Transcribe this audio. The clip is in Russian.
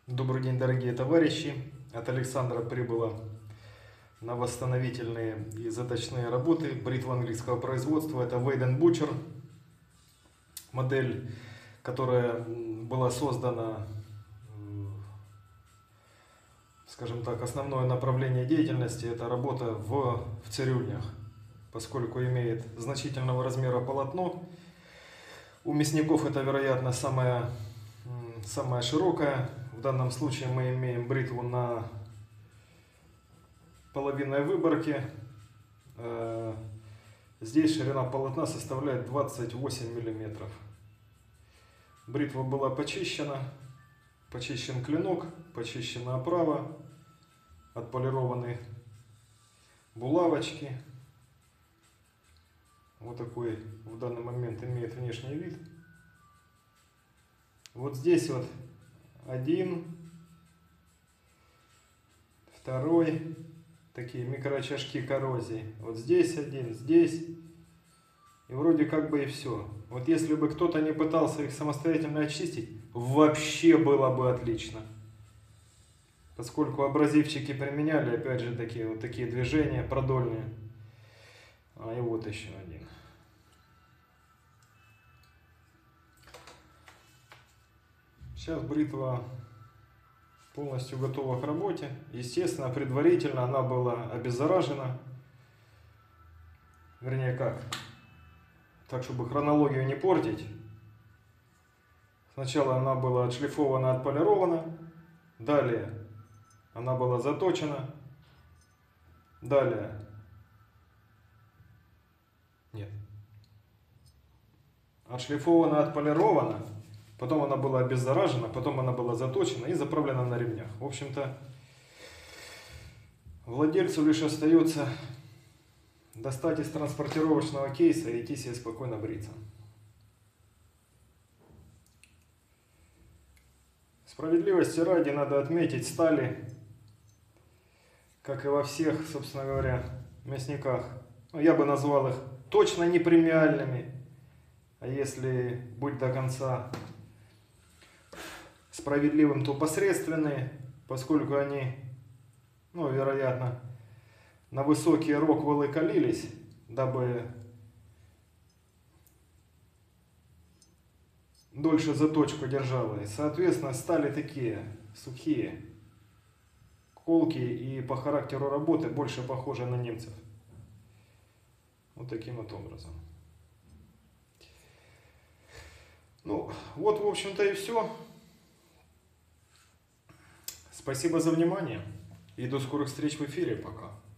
Добрый день, дорогие товарищи! От Александра прибыло на восстановительные и заточные работы бритва английского производства. Это Weiden Butcher, модель, которая была создана, скажем так, основное направление деятельности — это работа в цирюльнях, поскольку имеет значительного размера полотно. У мясников это, вероятно, самая широкая. В данном случае мы имеем бритву на половинной выборке. Здесь ширина полотна составляет 28 мм. Бритва была почищена, почищен клинок, почищена оправа, отполированы булавочки. Вот такой в данный момент имеет внешний вид. Вот здесь вот один, второй, такие микроочажки коррозии. Вот здесь один, здесь. И вроде как бы и все. Вот если бы кто-то не пытался их самостоятельно очистить, вообще было бы отлично. Поскольку абразивчики применяли, опять же, такие движения продольные. И вот еще один. Сейчас бритва полностью готова к работе. Естественно, предварительно она была обеззаражена. Вернее, как? Так, чтобы хронологию не портить. Сначала она была отшлифована, отполирована. Далее она была заточена. Далее. Нет. Отшлифована, отполирована. Потом она была обеззаражена, потом она была заточена и заправлена на ремнях. В общем-то, владельцу лишь остается достать из транспортировочного кейса и идти себе спокойно бриться. Справедливости ради надо отметить, стали, как и во всех, собственно говоря, мясниках, я бы назвал их точно не премиальными, а если быть до конца справедливым, то посредственные, поскольку они, вероятно, на высокие роквеллы калились, дабы дольше заточку держала. И, соответственно, стали такие сухие, колкие и по характеру работы больше похожи на немцев. Вот таким вот образом. Вот, в общем-то, и все. Спасибо за внимание и до скорых встреч в эфире. Пока.